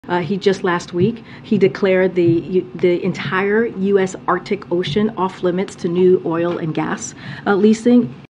He just last week, he declared the entire U.S. Arctic Ocean off limits to new oil and gas leasing.